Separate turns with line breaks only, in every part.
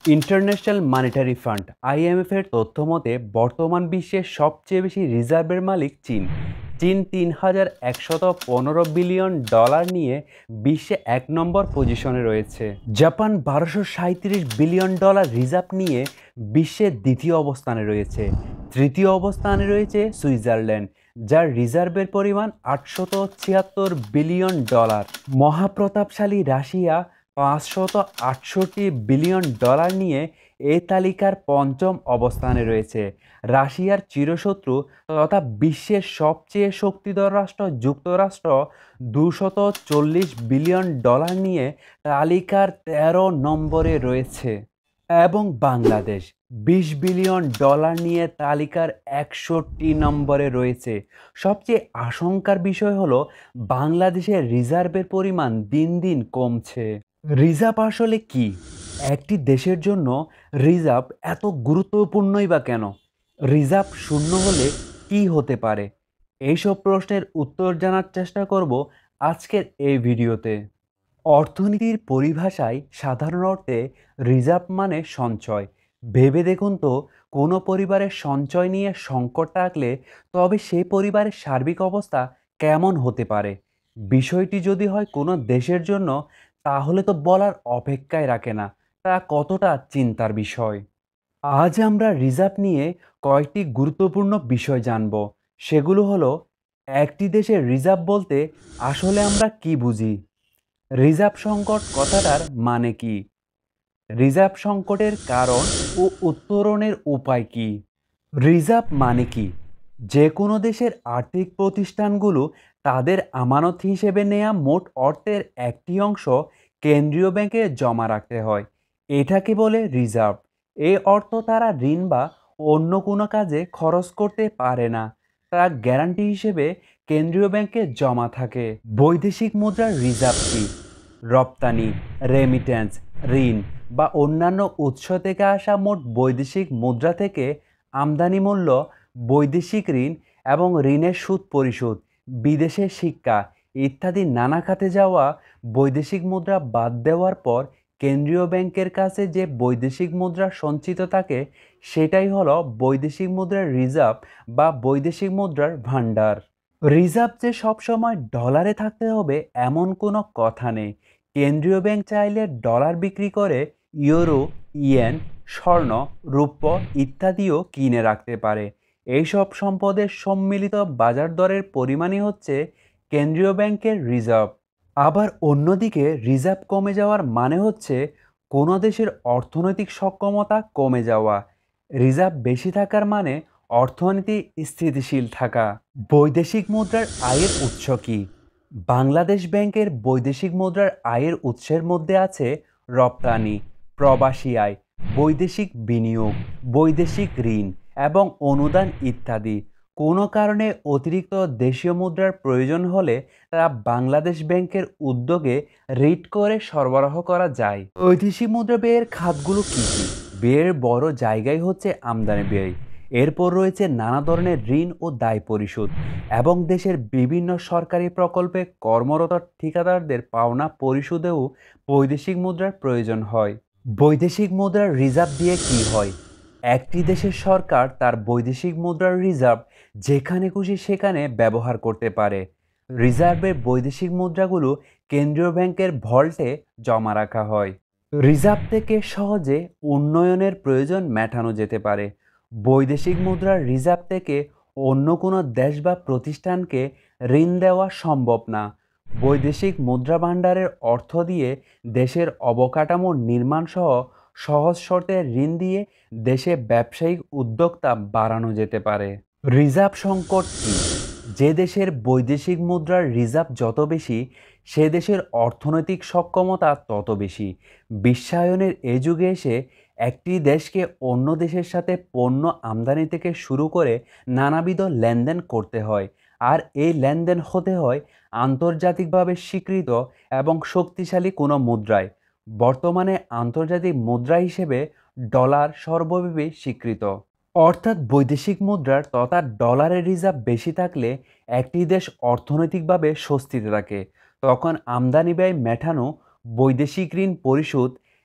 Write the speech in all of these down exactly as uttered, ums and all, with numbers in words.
International monetary fund IMF এর তথ্য মতে বর্তমান বিশ্বের সবচেয়ে বেশি রিজার্ভের মালিক চীন। চীন তিন হাজার একশত পনেরো বিলিয়ন ডলার নিয়ে বিশ্বে এক নম্বর পজিশনে রয়েছে। জাপান বারোশো সাঁত্রিশ বিলিয়ন ডলার রিজার্ভ নিয়ে বিশ্বের দ্বিতীয় অবস্থানে রয়েছে। তৃতীয় অবস্থানে রয়েছে সুইজারল্যান্ড, যার রিজার্ভের পরিমাণ আটশত ছিয়াত্তর বিলিয়ন ডলার। মহাপ্রতাপশালী রাশিয়া পাঁচশত আটষট্টি বিলিয়ন ডলার নিয়ে এই তালিকার পঞ্চম অবস্থানে রয়েছে। রাশিয়ার চিরশত্রু তথা বিশ্বের সবচেয়ে শক্তিধর রাষ্ট্র যুক্তরাষ্ট্র দুশত চল্লিশ বিলিয়ন ডলার নিয়ে তালিকার তেরো নম্বরে রয়েছে এবং বাংলাদেশ বিশ বিলিয়ন ডলার নিয়ে তালিকার একষট্টি নম্বরে রয়েছে। সবচেয়ে আশঙ্কার বিষয় হলো বাংলাদেশের রিজার্ভের পরিমাণ দিন দিন কমছে। রিজার্ভ আসলে কি? একটি দেশের জন্য রিজার্ভ এত গুরুত্বপূর্ণই বা কেন? রিজার্ভ শূন্য হলে কি হতে পারে? এইসব প্রশ্নের উত্তর জানার চেষ্টা করব আজকের এই ভিডিওতে। অর্থনীতির পরিভাষায় সাধারণ অর্থে রিজার্ভ মানে সঞ্চয়। ভেবে দেখুন তো, কোনো পরিবারের সঞ্চয় নিয়ে সংকট থাকলে তবে সেই পরিবারের সার্বিক অবস্থা কেমন হতে পারে। বিষয়টি যদি হয় কোনো দেশের জন্য, তাহলে তো বলার অপেক্ষায় রাখে না তা কতটা চিন্তার বিষয়। আজ আমরা রিজার্ভ নিয়ে কয়েকটি গুরুত্বপূর্ণ বিষয় জানব। সেগুলো হলো, একটি দেশের রিজার্ভ বলতে আসলে আমরা কি বুঝি? রিজার্ভ সংকট কথাটার মানে কি? রিজার্ভ সংকটের কারণ ও উত্তরণের উপায় কি? রিজার্ভ মানে কি? যে কোনো দেশের আর্থিক প্রতিষ্ঠানগুলো তাদের আমানত হিসেবে নেয়া মোট অর্থের একটি অংশ কেন্দ্রীয় ব্যাংকে জমা রাখতে হয়। এটাকে বলে রিজার্ভ। এই অর্থ তারা ঋণ বা অন্য কোনো কাজে খরচ করতে পারে না, তা গ্যারান্টি হিসেবে কেন্দ্রীয় ব্যাংকে জমা থাকে। বৈদেশিক মুদ্রার রিজার্ভ কি? রপ্তানি, রেমিট্যান্স, ঋণ বা অন্যান্য উৎস থেকে আসা মোট বৈদেশিক মুদ্রা থেকে আমদানি মূল্য, বৈদেশিক ঋণ এবং ঋণের সুদ পরিশোধ, বিদেশে শিক্ষা ইত্যাদি নানা খাতে যাওয়া বৈদেশিক মুদ্রা বাদ দেওয়ার পর কেন্দ্রীয় ব্যাংকের কাছে যে বৈদেশিক মুদ্রা সঞ্চিত থাকে সেটাই হলো বৈদেশিক মুদ্রার রিজার্ভ বা বৈদেশিক মুদ্রার ভাণ্ডার। রিজার্ভ যে সবসময় ডলারে থাকতে হবে এমন কোনো কথা নেই। কেন্দ্রীয় ব্যাংক চাইলে ডলার বিক্রি করে ইউরো, ইয়েন, স্বর্ণ, রৌপ্য ইত্যাদিও কিনে রাখতে পারে। এইসব সম্পদের সম্মিলিত বাজার দরের পরিমাণই হচ্ছে কেন্দ্রীয় ব্যাংকের রিজার্ভ। আবার অন্যদিকে রিজার্ভ কমে যাওয়ার মানে হচ্ছে কোনো দেশের অর্থনৈতিক সক্ষমতা কমে যাওয়া। রিজার্ভ বেশি থাকার মানে অর্থনীতি স্থিতিশীল থাকা। বৈদেশিক মুদ্রার আয়ের উৎস কি? বাংলাদেশ ব্যাংকের বৈদেশিক মুদ্রার আয়ের উৎসের মধ্যে আছে রপ্তানি, প্রবাসী আয়, বৈদেশিক বিনিয়োগ, বৈদেশিক ঋণ এবং অনুদান ইত্যাদি। কোনো কারণে অতিরিক্ত দেশীয় মুদ্রার প্রয়োজন হলে তা বাংলাদেশ ব্যাংকের উদ্যোগে রিট করে সরবরাহ করা যায়। বৈদেশিক মুদ্রা ব্যয়ের খাতগুলো কী কী? ব্যয়ের বড় জায়গায় হচ্ছে আমদানি ব্যয়, এরপর রয়েছে নানা ধরনের ঋণ ও দায় পরিশোধ এবং দেশের বিভিন্ন সরকারি প্রকল্পে কর্মরত ঠিকাদারদের পাওনা পরিশোধেও বৈদেশিক মুদ্রার প্রয়োজন হয়। বৈদেশিক মুদ্রার রিজার্ভ দিয়ে কি হয়? একটি দেশের সরকার তার বৈদেশিক মুদ্রার রিজার্ভ যেখানে খুশি সেখানে ব্যবহার করতে পারে। রিজার্ভের বৈদেশিক মুদ্রাগুলো কেন্দ্রীয় ব্যাংকের ভল্টে জমা রাখা হয়। রিজার্ভ থেকে সহজে উন্নয়নের প্রয়োজন মেটানো যেতে পারে। বৈদেশিক মুদ্রার রিজার্ভ থেকে অন্য কোনো দেশ বা প্রতিষ্ঠানকে ঋণ দেওয়া সম্ভব না। বৈদেশিক মুদ্রা ভাণ্ডারের অর্থ দিয়ে দেশের অবকাঠামো নির্মাণ সহ সহজ শর্তে ঋণ দিয়ে দেশে ব্যবসায়িক উদ্যোক্তা বাড়ানো যেতে পারে। রিজার্ভ সংকট কি? যে দেশের বৈদেশিক মুদ্রার রিজার্ভ যত বেশি সে দেশের অর্থনৈতিক সক্ষমতা তত বেশি। বিশ্বায়নের এ যুগে এসে একটি দেশকে অন্য দেশের সাথে পণ্য আমদানি থেকে শুরু করে নানাবিধ লেনদেন করতে হয়, আর এই লেনদেন হতে হয় আন্তর্জাতিকভাবে স্বীকৃত এবং শক্তিশালী কোনো মুদ্রায়। বর্তমানে আন্তর্জাতিক মুদ্রা হিসেবে ডলার সর্বব্যাপী স্বীকৃত। অর্থাৎ বৈদেশিক মুদ্রার তথা ডলারের রিজার্ভ বেশি থাকলে একটি দেশ অর্থনৈতিকভাবে স্বস্তিতে থাকে। তখন আমদানি ব্যয় মেটানো, বৈদেশিক ঋণ পরিশোধ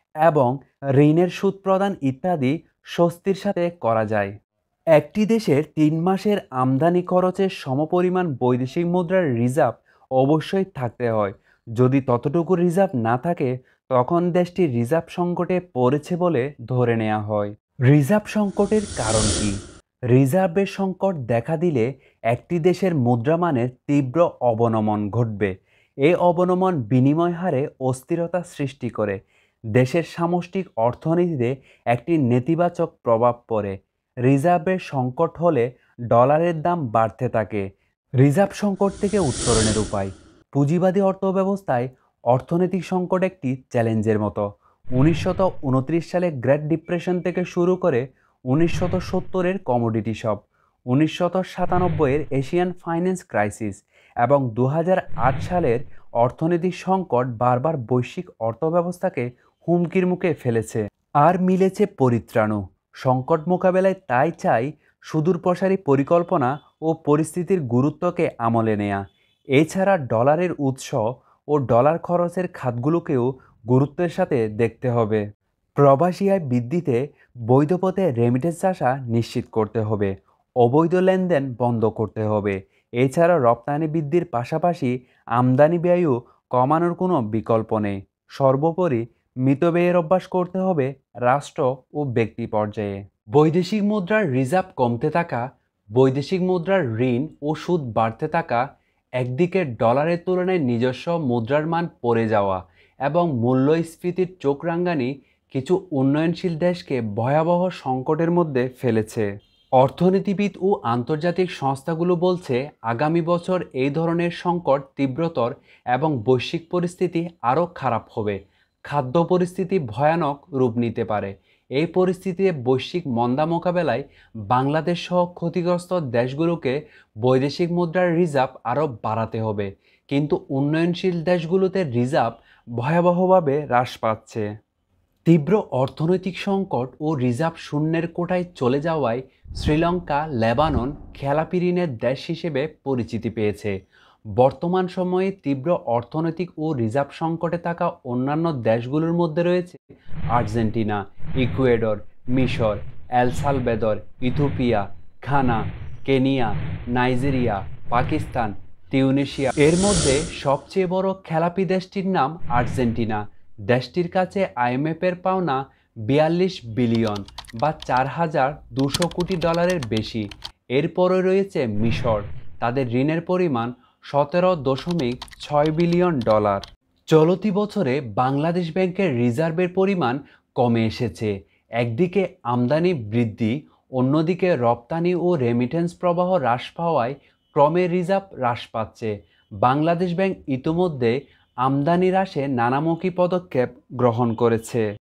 এবং ঋণের সুদ প্রদান ইত্যাদি স্বস্তির সাথে করা যায়। একটি দেশের তিন মাসের আমদানি খরচের সমপরিমাণ বৈদেশিক মুদ্রার রিজার্ভ অবশ্যই থাকতে হয়। যদি ততটুকু রিজার্ভ না থাকে তখন দেশটি রিজার্ভ সংকটে পড়েছে বলে ধরে নেওয়া হয়। রিজার্ভ সংকটের কারণ কি? রিজার্ভের সংকট দেখা দিলে একটি দেশের মুদ্রামানের তীব্র অবনমন ঘটবে। এই অবনমন বিনিময় হারে অস্থিরতা সৃষ্টি করে, দেশের সামষ্টিক অর্থনীতিতে একটি নেতিবাচক প্রভাব পড়ে। রিজার্ভের সংকট হলে ডলারের দাম বাড়তে থাকে। রিজার্ভ সংকট থেকে উত্তরণের উপায়। পুঁজিবাদী অর্থব্যবস্থায় অর্থনৈতিক সংকট একটি চ্যালেঞ্জের মতো। উনিশশো উনত্রিশ সালে গ্রেট ডিপ্রেশন থেকে শুরু করে উনিশশো সত্তরের কমোডিটি শক, উনিশশো সাতানব্বইয়ের এশিয়ান ফাইন্যান্স ক্রাইসিস এবং দু হাজার আট সালের অর্থনৈতিক সংকট বারবার বৈশ্বিক অর্থব্যবস্থাকে হুমকির মুখে ফেলেছে। আর মিলেছে পরিত্রাণও। সংকট মোকাবেলায় তাই চাই সুদূরপ্রসারী পরিকল্পনা ও পরিস্থিতির গুরুত্বকে আমলে নেয়া। এছাড়া ডলারের উৎস ও ডলার খরচের খাতগুলোকেও গুরুত্বের সাথে দেখতে হবে। প্রবাসী আয় বৃদ্ধিতে বৈধ পথে রেমিটেন্স আসা নিশ্চিত করতে হবে। অবৈধ লেনদেন বন্ধ করতে হবে। এছাড়া রপ্তানি বৃদ্ধির পাশাপাশি আমদানি ব্যয়ও কমানোর কোনো বিকল্প নেই। সর্বোপরি মিতব্যয়ের অভ্যাস করতে হবে রাষ্ট্র ও ব্যক্তি পর্যায়ে। বৈদেশিক মুদ্রার রিজার্ভ কমতে থাকা, বৈদেশিক মুদ্রার ঋণ ও সুদ বাড়তে থাকা, একদিকে ডলারের তুলনায় নিজস্ব মুদ্রার মান পড়ে যাওয়া এবং মূল্যস্ফীতির চোখ রাঙানি কিছু উন্নয়নশীল দেশকে ভয়াবহ সংকটের মধ্যে ফেলেছে। অর্থনীতিবিদ ও আন্তর্জাতিক সংস্থাগুলো বলছে আগামী বছর এই ধরনের সংকট তীব্রতর এবং বৈশ্বিক পরিস্থিতি আরও খারাপ হবে। খাদ্য পরিস্থিতি ভয়ানক রূপ নিতে পারে। এই পরিস্থিতিতে বৈশ্বিক মন্দা মোকাবেলায় বাংলাদেশ সহ ক্ষতিগ্রস্ত দেশগুলোকে বৈদেশিক মুদ্রার রিজার্ভ আরও বাড়াতে হবে। কিন্তু উন্নয়নশীল দেশগুলোতে রিজার্ভ ভয়াবহভাবে হ্রাস পাচ্ছে। তীব্র অর্থনৈতিক সংকট ও রিজার্ভ শূন্যের কোটায় চলে যাওয়ায় শ্রীলঙ্কা, লেবানন খেলাপি ঋণের দেশ হিসেবে পরিচিতি পেয়েছে। বর্তমান সময়ে তীব্র অর্থনৈতিক ও রিজার্ভ সংকটে থাকা অন্যান্য দেশগুলোর মধ্যে রয়েছে আর্জেন্টিনা, ইকুয়েডর, মিশর, El Salvador, Ethiopia, Ghana, Kenya, Nigeria, Pakistan, Tunisia. এর মধ্যে সবচেয়ে বড় খেলাপি দেশটির নাম আর্জেন্টিনা। দেশটির কাছে আইএমএফের পাওনা বিয়াল্লিশ বিলিয়ন বা চার হাজার দুশো কোটি ডলারের বেশি। এরপরে রয়েছে মিশর, তাদের ঋণের পরিমাণ সতেরো দশমিক ছয় বিলিয়ন ডলার। চলতি বছরে বাংলাদেশ ব্যাংকের রিজার্ভের পরিমাণ কমে এসেছে। একদিকে আমদানি বৃদ্ধি, অন্যদিকে রপ্তানি ও রেমিটেন্স প্রবাহ হ্রাস পাওয়ায় ক্রমে রিজার্ভ হ্রাস পাচ্ছে। বাংলাদেশ ব্যাংক ইতিমধ্যে আমদানি হ্রাসে নানামুখী পদক্ষেপ গ্রহণ করেছে।